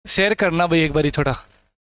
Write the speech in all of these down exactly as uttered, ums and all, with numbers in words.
Share करना भाई एक बारी थोड़ा।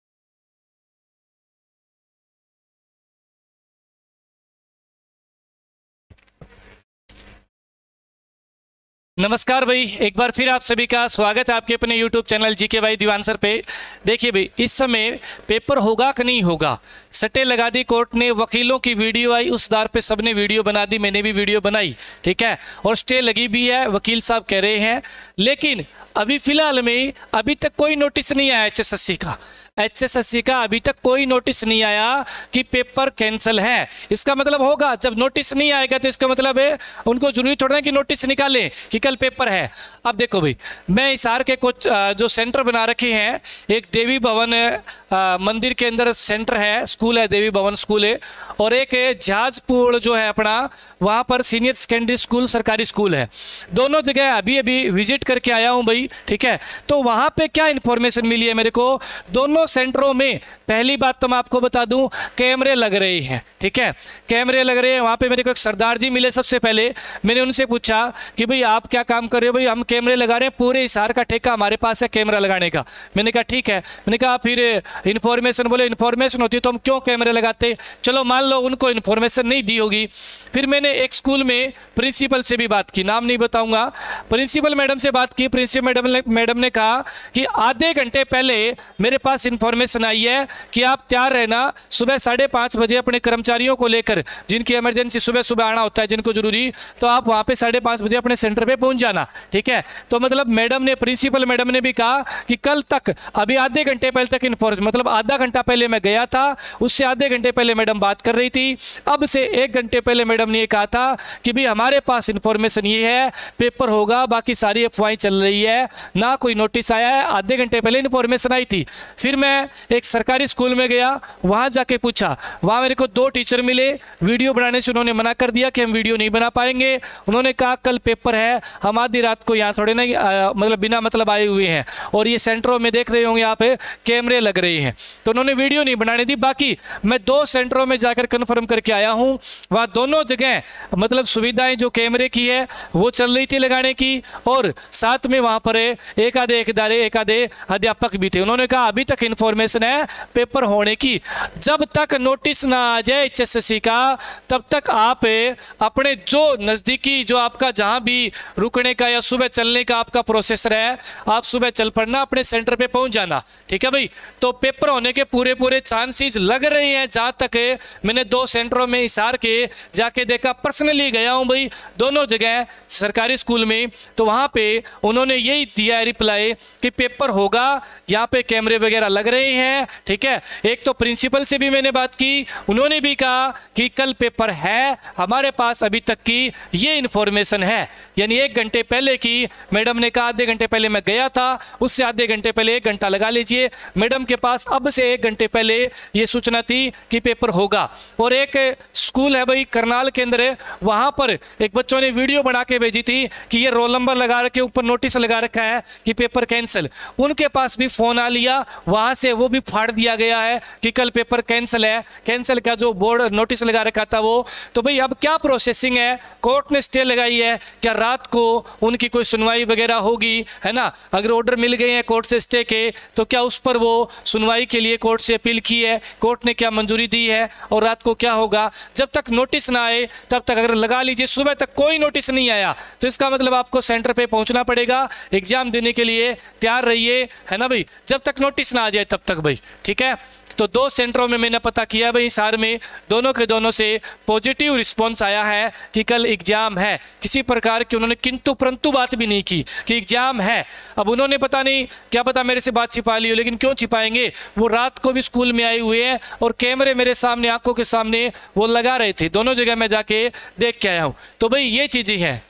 नमस्कार भाई, एक बार फिर आप सभी का स्वागत है आपके अपने यूट्यूब चैनल जीके भाई दीवानसर पे। देखिए भाई, इस समय पेपर होगा कि नहीं होगा, सट्टे लगा दी कोर्ट ने, वकीलों की वीडियो आई, उस दार पे सबने वीडियो बना दी, मैंने भी वीडियो बनाई, ठीक है, और स्टे लगी भी है, वकील साहब कह रहे हैं। लेकिन अभी फिलहाल में अभी तक कोई नोटिस नहीं आया एच एस एस सी का एच एस एस सी का अभी तक कोई नोटिस नहीं आया कि पेपर कैंसिल है। इसका मतलब होगा, जब नोटिस नहीं आएगा तो इसका मतलब है उनको जरूरी थोड़ा ना कि नोटिस निकालें कि कल पेपर है। अब देखो भाई, मैं हिसार के कुछ जो सेंटर बना रखे हैं, एक देवी भवन आ, मंदिर के अंदर सेंटर है, स्कूल है, देवी भवन स्कूल है, और एक जहाजपुर जो है अपना, वहाँ पर सीनियर सेकेंडरी स्कूल सरकारी स्कूल है। दोनों जगह अभी अभी विजिट करके आया हूँ भाई, ठीक है। तो वहाँ पे क्या इन्फॉर्मेशन मिली है मेरे को, दोनों सेंटरों में पहली बात तो मैं आपको बता दूं, कैमरे लग रहे हैं, ठीक है, कैमरे लग रहे हैं। वहाँ पे मेरे को एक सरदार जी मिले, सबसे पहले मैंने उनसे पूछा कि भाई आप क्या काम कर रहे हो। भाई हम कैमरे लगा रहे हैं, पूरे हिसार का ठेका हमारे पास है कैमरा लगाने का। मैंने कहा ठीक है। मैंने कहा फिर इन्फॉर्मेशन, बोले इन्फॉर्मेशन होती तो हम क्यों कैमरे लगाते। चलो मान लो उनको इन्फॉर्मेशन नहीं दी होगी। फिर मैंने एक स्कूल में प्रिंसिपल से भी बात की, नाम नहीं बताऊंगा, प्रिंसिपल मैडम से बात की। प्रिंसिपल मैडम ने मैडम ने कहा कि आधे घंटे पहले मेरे पास इन्फॉर्मेशन आई है कि आप तैयार रहना, सुबह साढ़े पाँच बजे अपने कर्मचारियों को लेकर, जिनकी इमरजेंसी सुबह सुबह आना होता है, जिनको जरूरी, तो आप वहाँ पे साढ़े पाँच बजे अपने सेंटर पे पहुँच जाना, ठीक है। तो मतलब मैडम ने, प्रिंसिपल मैडम ने भी कहा कि कल तक, अभी आधे घंटे पहले तक इन्फॉर्मेशन, मतलब आधा घंटा पहले मैं गया था, उससे आधे घंटे पहले मैडम बात कर रही थी। अब से एक घंटे पहले मैडम ने ये कहा था कि भाई हमारे पास इन्फॉर्मेशन ये है, पेपर होगा, बाकी सारी अफवाहें चल रही है, ना कोई नोटिस आया है, आधे घंटे पहले इन्फॉर्मेशन आई थी। फिर मैं एक सरकारी स्कूल में गया, वहां जाके पूछा, वहां मेरे को दो टीचर मिले, वीडियो बनाने से उन्होंने मना कर दिया कि हम वीडियो नहीं बना पाएंगे। उन्होंने कहा कल पेपर है, हम आधी रात को यहाँ थोड़े नहीं मतलब बिना मतलब आए हुए हैं, और ये सेंटरों में देख रहे होंगे यहाँ पे कैमरे लग रहे हैं, तो उन्होंने वीडियो नहीं बनाने दी। बाकी मैं दो सेंटरों में जाकर कन्फर्म करके आया हूँ, वहाँ दोनों जगह मतलब सुविधाएं जो कैमरे की है वो चल रही थी लगाने की, और साथ में वहाँ पर एक आधे एक दारे एक आधे अध्यापक भी थे। उन्होंने कहा अभी तक इन्फॉर्मेशन है पेपर होने की, जब तक नोटिस ना आ जाए एच एस एस सी का, तब तक आप अपने जो नज़दीकी, जो आपका जहां भी रुकने का या सुबह चलने का आपका प्रोसेसर है, आप सुबह चल पड़ना, अपने सेंटर पे पहुंच जाना, ठीक है भाई। तो पेपर होने के पूरे पूरे चांसेस लग रहे हैं, जहां तक मैंने दो सेंटरों में हिसार के जाके देखा, पर्सनली गया हूं भाई दोनों जगह सरकारी स्कूल में, तो वहां पे उन्होंने यही दिया है रिप्लाई कि पेपर होगा, यहाँ पे कैमरे वगैरह लग रहे हैं, ठीक है। एक तो प्रिंसिपल से भी मैंने बात की, उन्होंने भी कहा कि कल पेपर है, हमारे पास अभी तक की ये इन्फॉर्मेशन है, यानी एक घंटे पहले की। मैडम ने कहा आधे घंटे पहले मैं गया था, उससे आधे घंटे पहले एक घंटा लगा लीजिए, मैडम के पास अब से एक घंटे पहले ये सूचना थी कि पेपर होगा। और एक स्कूल है भाई करनाल के अंदर, वहां पर एक बच्चों ने वीडियो बना के भेजी थी कि ये रोल नंबर लगा रखे, ऊपर नोटिस लगा रखा है कि पेपर कैंसिल। उनके पास भी फोन आ लिया, वहां से वो भी फाड़ दिया गया है कि कल पेपर कैंसिल है, कैंसिल का जो बोर्ड नोटिस लगा रखा था वो। तो भाई अब क्या प्रोसेसिंग है, कोर्ट ने स्टे लगाई है, क्या रात को उनकी कोई सुनवाई वगैरह होगी, है ना। अगर ऑर्डर मिल गए हैं कोर्ट से स्टे के, तो क्या उस पर वो सुनवाई के लिए कोर्ट से अपील की है, कोर्ट ने क्या मंजूरी दी है, और रात को क्या होगा। जब तक नोटिस ना आए तब तक, अगर लगा लीजिए सुबह तक कोई नोटिस नहीं आया, तो इसका मतलब आपको सेंटर पे पहुंचना पड़ेगा, एग्जाम देने के लिए तैयार रहिए, है ना भाई, जब तक नोटिस ना आ जाए तब तक भाई, ठीक है। तो दो सेंटरों में मैंने पता किया भाई, हिसार में दोनों के दोनों से पॉजिटिव रिस्पांस आया है कि कल एग्जाम है। किसी प्रकार की उन्होंने किंतु परंतु बात भी नहीं की कि एग्जाम है। अब उन्होंने पता नहीं, क्या पता मेरे से बात छिपा ली हो, लेकिन क्यों छिपाएंगे, वो रात को भी स्कूल में आए हुए हैं, और कैमरे मेरे सामने, आंखों के सामने वो लगा रहे थे, दोनों जगह मैं जाके देख के आया हूँ। तो भाई ये चीजें हैं,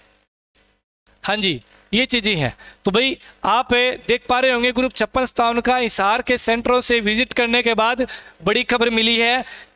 हाँ जी ये चीजें हैं। तो भाई आप देख पा रहे होंगे ग्रुप छप्पन सत्तावन का हिसार के सेंटरों से विजिट करने के बाद बड़ी खबर मिली है,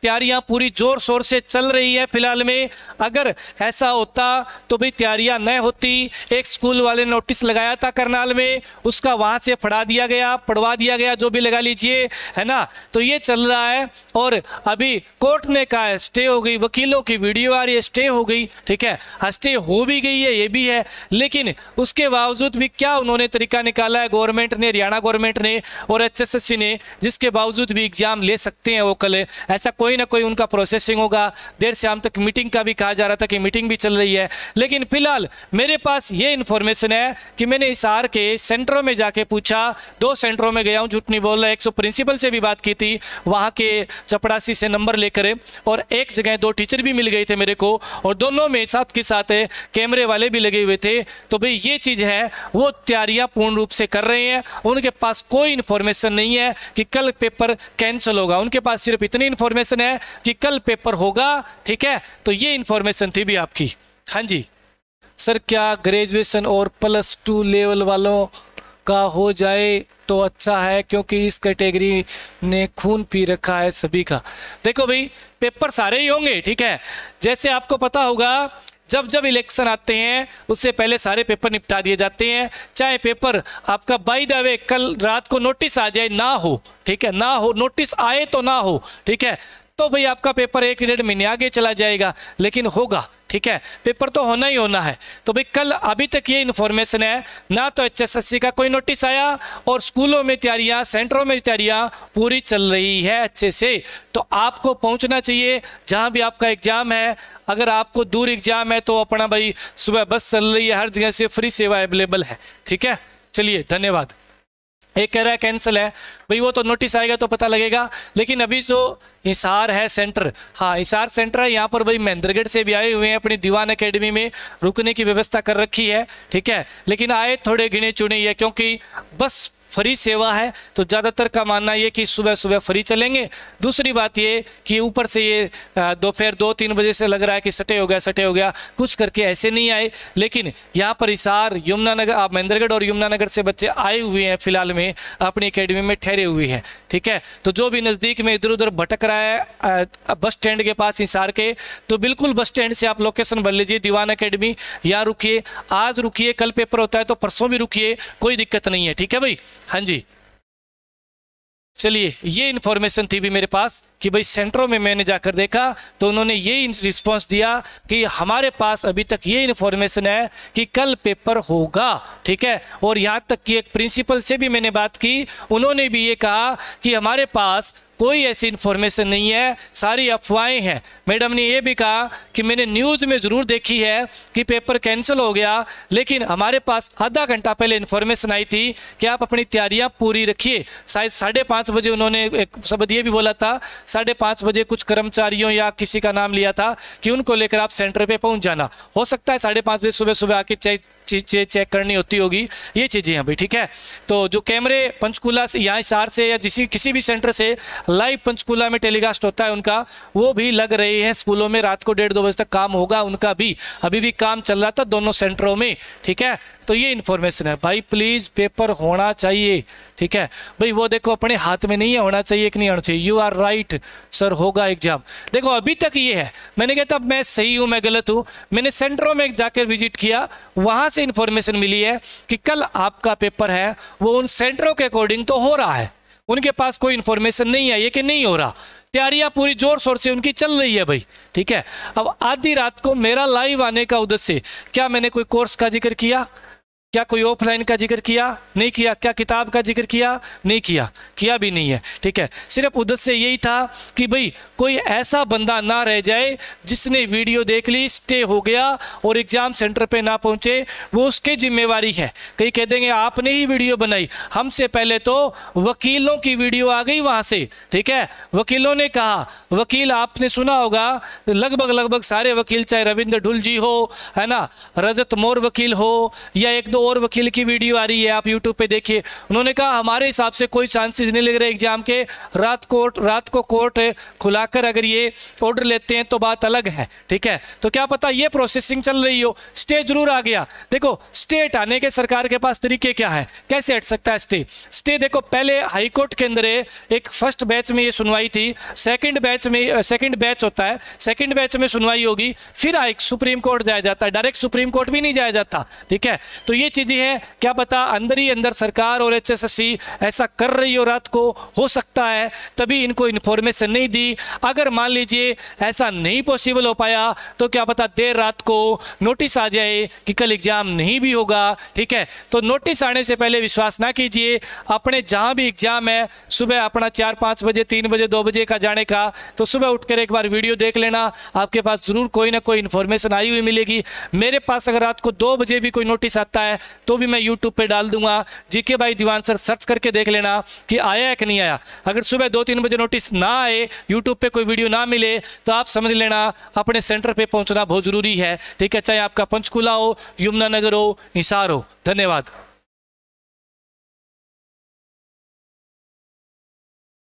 तैयारियां पूरी जोर शोर से चल रही है फिलहाल में। अगर ऐसा होता तो भाई तैयारियां न होती। एक स्कूल वाले नोटिस लगाया था करनाल में, उसका वहां से फड़ा दिया गया, पढ़वा दिया गया, जो भी लगा लीजिए, है ना। तो ये चल रहा है और अभी कोर्ट ने कहा है स्टे हो गई, वकीलों की वीडियो आ रही है स्टे हो गई, ठीक है, स्टे हो भी गई है ये भी है। लेकिन उसके बावजूद भी क्या उन्होंने तरीका निकाला है गवर्नमेंट ने, हरियाणा गवर्नमेंट ने और एचएसएससी ने, जिसके बावजूद भी एग्जाम ले सकते हैं वो कल। ऐसा कोई ना कोई उनका प्रोसेसिंग होगा। देर शाम तक मीटिंग का भी कहा जा रहा था कि मीटिंग भी चल रही है। लेकिन फिलहाल मेरे पास ये इन्फॉर्मेशन है कि मैंने हिसार के सेंटरों में जाके पूछा, दो सेंटरों में गया हूँ, झूठ नहीं बोल रहा, एक सौ प्रिंसिपल से भी बात की थी वहाँ के चपड़ासी से नंबर लेकर, और एक जगह दो टीचर भी मिल गए थे मेरे को, और दोनों में साथ के साथ कैमरे वाले भी लगे हुए थे। तो भाई ये चीज़ है, वो तैयारियां पूर्ण रूप से कर रहे हैं। उनके पास कोई इन्फॉर्मेशन नहीं है कि कल पेपर कैंसिल होगा, उनके पास सिर्फ इतनी इन्फॉर्मेशन है कि कल पेपर होगा, ठीक है। तो ये इन्फॉर्मेशन थी भी आपकी। हाँ जी सर, क्या ग्रेजुएशन और प्लस टू लेवल वालों का हो जाए तो अच्छा है, क्योंकि इस कैटेगरी ने खून पी रखा है सभी का। देखो भाई पेपर सारे ही होंगे, ठीक है। जैसे आपको पता होगा जब जब इलेक्शन आते हैं उससे पहले सारे पेपर निपटा दिए जाते हैं। चाहे पेपर आपका बाय द वे कल रात को नोटिस आ जाए ना हो, ठीक है, ना हो, नोटिस आए तो ना हो, ठीक है, तो भाई आपका पेपर एक डेढ़ महीने आगे चला जाएगा, लेकिन होगा, ठीक है, पेपर तो होना ही होना है। तो भाई कल अभी तक ये इन्फॉर्मेशन है, ना तो एचएसएससी का कोई नोटिस आया, और स्कूलों में तैयारियां, सेंटरों में तैयारियां पूरी चल रही है अच्छे से। तो आपको पहुंचना चाहिए जहां भी आपका एग्जाम है। अगर आपको दूर एग्जाम है तो अपना भाई सुबह बस चल रही है, हर जगह से फ्री सेवा अवेलेबल है, ठीक है। चलिए धन्यवाद। एक कह रहा है कैंसिल है, भाई वो तो नोटिस आएगा तो पता लगेगा। लेकिन अभी जो हिसार है सेंटर, हाँ हिसार सेंटर है, यहाँ पर भाई महेंद्रगढ़ से भी आए हुए हैं, अपनी दीवान एकेडमी में रुकने की व्यवस्था कर रखी है, ठीक है। लेकिन आए थोड़े गिने चुने ही है, क्योंकि बस फ्री सेवा है तो ज़्यादातर का मानना ये कि सुबह सुबह फ्री चलेंगे। दूसरी बात ये कि ऊपर से ये दोपहर दो तीन बजे से लग रहा है कि सटे हो गया सटे हो गया, कुछ करके ऐसे नहीं आए। लेकिन यहाँ पर हिसार, यमुनानगर, महेंद्रगढ़ और यमुनानगर से बच्चे आए हुए हैं, फिलहाल में अपनी एकेडमी में ठहरे हुए हैं, ठीक है। तो जो भी नज़दीक में इधर उधर भटक रहा है बस स्टैंड के पास हिसार के, तो बिल्कुल बस स्टैंड से आप लोकेशन भर लीजिए, दीवान एकेडमी, यहाँ रुकिए, आज रुकिए, कल पेपर होता है तो परसों भी रुकिए, कोई दिक्कत नहीं है, ठीक है भाई। हाँ जी चलिए, ये इन्फॉर्मेशन थी भी मेरे पास कि भाई सेंटरों में मैंने जाकर देखा तो उन्होंने ये रिस्पांस दिया कि हमारे पास अभी तक ये इन्फॉर्मेशन है कि कल पेपर होगा, ठीक है। और यहाँ तक कि एक प्रिंसिपल से भी मैंने बात की, उन्होंने भी ये कहा कि हमारे पास कोई ऐसी इन्फॉर्मेशन नहीं है, सारी अफवाहें हैं। मैडम ने ये भी कहा कि मैंने न्यूज़ में ज़रूर देखी है कि पेपर कैंसिल हो गया, लेकिन हमारे पास आधा घंटा पहले इन्फॉर्मेशन आई थी कि आप अपनी तैयारियां पूरी रखिए। शायद साढ़े पाँच बजे उन्होंने एक शब्द ये भी बोला था, साढ़े पाँच बजे कुछ कर्मचारियों या किसी का नाम लिया था कि उनको लेकर आप सेंटर पर पहुँच जाना। हो सकता है साढ़े पाँच बजे सुबह सुबह आके चाहे चीज़ें चेक करनी होती होगी, ये चीज़ें हैं भाई, ठीक है। तो जो कैमरे पंचकूला से या हिसार से या जिसी किसी भी सेंटर से लाइव पंचकूला में टेलीकास्ट होता है उनका, वो भी लग रहे हैं स्कूलों में। रात को डेढ़ दो बजे तक काम होगा उनका भी, अभी भी काम चल रहा था दोनों सेंटरों में, ठीक है। तो ये इन्फॉर्मेशन है भाई, प्लीज़ पेपर होना चाहिए, ठीक है भाई। वो देखो अपने हाथ में नहीं है होना चाहिए कि नहीं होना चाहिए। यू आर राइट सर, होगा एग्जाम। देखो अभी तक ये है, मैंने कहता मैं सही हूँ मैं गलत हूँ, मैंने सेंटरों में जाकर विजिट किया, वहाँ से इन्फॉर्मेशन मिली है कि कल आपका पेपर है, वो उन सेंटरों के अकॉर्डिंग तो हो रहा है, उनके पास कोई इन्फॉर्मेशन नहीं है ये कि नहीं हो रहा। तैयारियां पूरी जोर शोर से उनकी चल रही है भाई, ठीक है। अब आधी रात को मेरा लाइव आने का उद्देश्य, क्या मैंने कोई कोर्स का जिक्र किया, क्या कोई ऑफलाइन का जिक्र किया, नहीं किया, क्या किताब का जिक्र किया, नहीं किया, किया भी नहीं है, ठीक है। सिर्फ उद्देश्य यही था कि भाई कोई ऐसा बंदा ना रह जाए जिसने वीडियो देख ली, स्टे हो गया और एग्जाम सेंटर पे ना पहुंचे, वो उसकी जिम्मेवारी है। कई कह देंगे आपने ही वीडियो बनाई, हमसे पहले तो वकीलों की वीडियो आ गई वहां से, ठीक है। वकीलों ने कहा, वकील आपने सुना होगा लगभग लगभग सारे वकील, चाहे रविंद्र ढुल जी हो, है ना, रजत मोर वकील हो, या एक दो और वकील की वीडियो आ रही है, आप यूट्यूब पे देखिए। उन्होंने कहा हमारे हिसाब से कोई चांसेस नहीं लग रहे एग्जाम के, रात कोर्ट रात को कोर्ट खुलाकर अगर ये ऑर्डर लेते हैं तो बात अलग है, ठीक है। तो क्या पता ये प्रोसेसिंग चल रही हो, स्टे जरूर आ गया। देखो स्टे हटाने के सरकार के पास तरीके क्या है, कैसे हट सकता है स्टे। स्टे देखो पहले हाई कोर्ट के अंदर एक फर्स्ट बैच में ये सुनवाई थी, सेकंड बैच में सेकंड बैच होता है, सेकंड बैच में सुनवाई होगी, फिर हाई सुप्रीम कोर्ट जाया जाता है, डायरेक्ट सुप्रीम कोर्ट भी नहीं जाया जाता, ठीक है। तो ये चीजें हैं, क्या पता अंदर ही अंदर सरकार और एचएसएससी ऐसा कर रही हो, रात को हो सकता है तभी इनको इन्फॉर्मेशन नहीं दी। अगर मान लीजिए ऐसा नहीं पॉसिबल हो पाया तो क्या पता देर रात को नोटिस आ जाए कि कल एग्जाम नहीं भी होगा, ठीक है। तो नोटिस आने से पहले विश्वास ना कीजिए। अपने जहां भी एग्जाम है सुबह अपना चार पाँच बजे तीन बजे दो बजे का जाने का, तो सुबह उठकर एक बार वीडियो देख लेना, आपके पास जरूर कोई ना कोई इन्फॉर्मेशन आई हुई मिलेगी। मेरे पास अगर रात को दो बजे भी कोई नोटिस आता है तो भी मैं यूट्यूब पे डाल दूंगा, जीके भाई दीवान सर सर्च करके देख लेना कि आया है कि नहीं आया। अगर सुबह दो तीन बजे नोटिस ना आए, यूट्यूब पे कोई वीडियो ना मिले, तो आप समझ लेना अपने सेंटर पे पहुंचना बहुत जरूरी है, ठीक है। चाहे आपका पंचकूला हो, यमुनानगर हो, हिसार हो। धन्यवाद।